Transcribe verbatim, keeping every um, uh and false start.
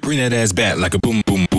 Bring that ass back like a boom, boom, boom.